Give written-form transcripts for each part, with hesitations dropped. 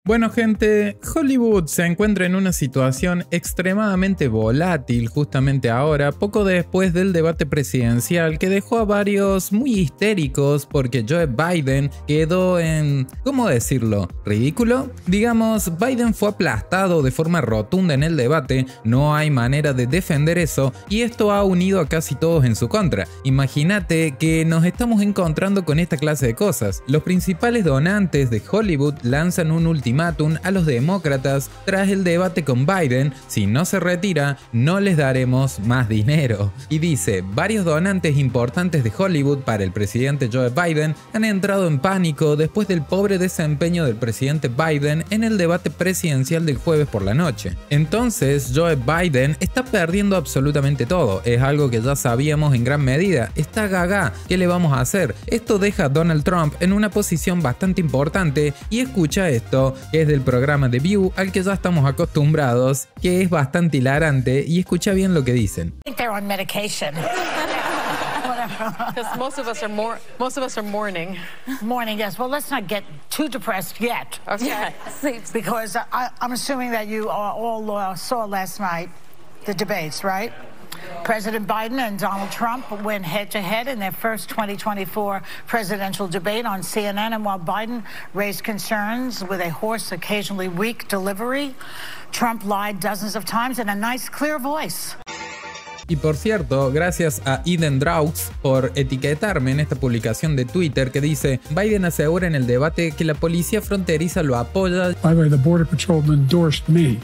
Bueno gente, Hollywood se encuentra en una situación extremadamente volátil justamente ahora, poco después del debate presidencial que dejó a varios muy histéricos porque Joe Biden quedó en, ¿cómo decirlo?, ridículo. Digamos, Biden fue aplastado de forma rotunda en el debate, no hay manera de defender eso y esto ha unido a casi todos en su contra. Imagínate que nos estamos encontrando con esta clase de cosas. Los principales donantes de Hollywood lanzan un ultimátum a los demócratas tras el debate con Biden: si no se retira, no les daremos más dinero. Y dice, varios donantes importantes de Hollywood para el presidente Joe Biden han entrado en pánico después del pobre desempeño del presidente Biden en el debate presidencial del jueves por la noche. Entonces, Joe Biden está perdiendo absolutamente todo, es algo que ya sabíamos en gran medida, está gaga, ¿qué le vamos a hacer? Esto deja a Donald Trump en una posición bastante importante y escucha esto, que es del programa The View al que ya estamos acostumbrados, que es bastante hilarante, y escucha bien lo que dicen. They're on medication. Because most of us are mourning. Mourning, yes. Well, let's not get too depressed yet. Okay. Because I'm assuming that you all saw last night the debates, right? President Biden and Donald Trump went head-to-head in their first 2024 presidential debate on CNN, and while Biden raised concerns with a hoarse, occasionally weak delivery, Trump lied dozens of times in a nice, clear voice. Y por cierto, gracias a Eden Draux por etiquetarme en esta publicación de Twitter que dice: Biden asegura en el debate que la policía fronteriza lo apoya. By the way, the Border Patrolman endorsed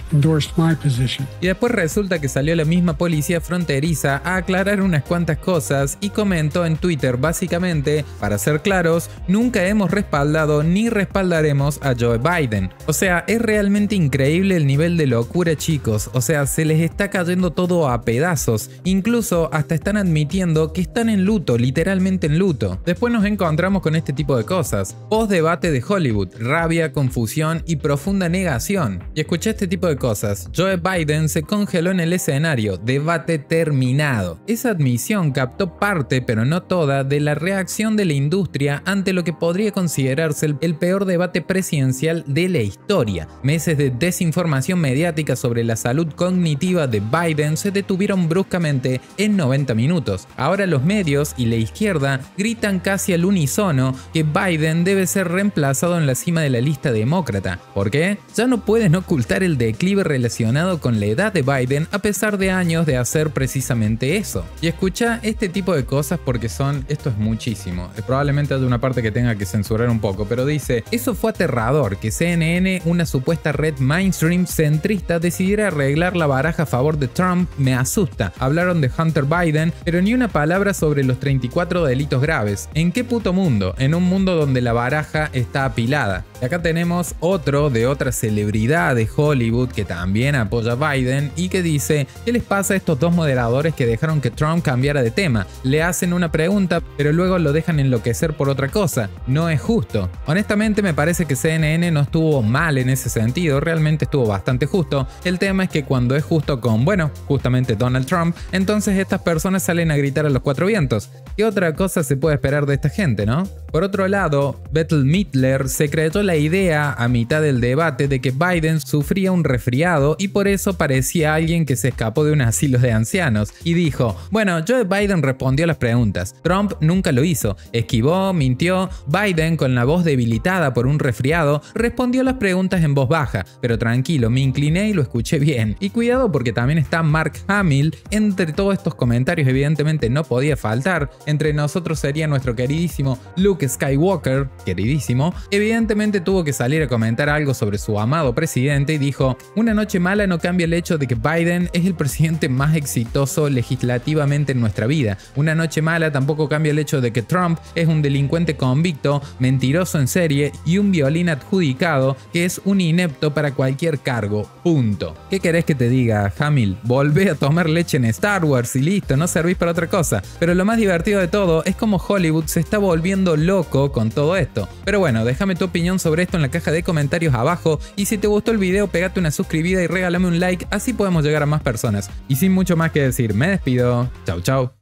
my position. Y después resulta que salió la misma policía fronteriza a aclarar unas cuantas cosas y comentó en Twitter básicamente: para ser claros, nunca hemos respaldado ni respaldaremos a Joe Biden. O sea, es realmente increíble el nivel de locura, chicos. O sea, se les está cayendo todo a pedazos. Incluso hasta están admitiendo que están en luto, literalmente en luto. Después nos encontramos con este tipo de cosas. Post debate de Hollywood, rabia, confusión y profunda negación. Y escuché este tipo de cosas. Joe Biden se congeló en el escenario, debate terminado. Esa admisión captó parte, pero no toda, de la reacción de la industria ante lo que podría considerarse el peor debate presidencial de la historia. Meses de desinformación mediática sobre la salud cognitiva de Biden se detuvieron bruscamente en 90 minutos. Ahora los medios y la izquierda gritan casi al unísono que Biden debe ser reemplazado en la cima de la lista demócrata. ¿Por qué? Ya no pueden ocultar el declive relacionado con la edad de Biden a pesar de años de hacer precisamente eso. Y escucha este tipo de cosas porque esto es muchísimo. Probablemente haya una parte que tenga que censurar un poco, pero dice: eso fue aterrador que CNN, una supuesta red mainstream centrista, decidiera arreglar la baraja a favor de Trump. Me asusta. Hablaron de Hunter Biden, pero ni una palabra sobre los 34 delitos graves. ¿En qué puto mundo? En un mundo donde la baraja está apilada. Y acá tenemos otro de otra celebridad de Hollywood que también apoya a Biden y que dice: ¿qué les pasa a estos dos moderadores que dejaron que Trump cambiara de tema? Le hacen una pregunta, pero luego lo dejan enloquecer por otra cosa. No es justo. Honestamente me parece que CNN no estuvo mal en ese sentido, realmente estuvo bastante justo. El tema es que cuando es justo con, bueno, justamente Donald Trump, entonces estas personas salen a gritar a los cuatro vientos. ¿Qué otra cosa se puede esperar de esta gente, no? Por otro lado, Bette Midler se creyó la idea a mitad del debate de que Biden sufría un resfriado y por eso parecía alguien que se escapó de un asilo de ancianos y dijo: bueno, Joe Biden respondió a las preguntas, Trump nunca lo hizo, esquivó, mintió. Biden, con la voz debilitada por un resfriado, respondió las preguntas en voz baja, pero tranquilo, me incliné y lo escuché bien. Y cuidado porque también está Mark Hamill entre todos estos comentarios, evidentemente no podía faltar. Entre nosotros sería nuestro queridísimo Luke Skywalker, queridísimo. Evidentemente tuvo que salir a comentar algo sobre su amado presidente y dijo: una noche mala no cambia el hecho de que Biden es el presidente más exitoso legislativamente en nuestra vida. Una noche mala tampoco cambia el hecho de que Trump es un delincuente convicto, mentiroso en serie y un violín adjudicado que es un inepto para cualquier cargo. Punto. ¿Qué querés que te diga, Hamill? Volvé a tomar leche en Star Wars y listo, no servís para otra cosa. Pero lo más divertido de todo es como Hollywood se está volviendo loco con todo esto. Pero bueno, déjame tu opinión sobre esto en la caja de comentarios abajo y si te gustó el video pegate una suscribida y regálame un like, así podemos llegar a más personas. Y sin mucho más que decir, me despido. Chau chau.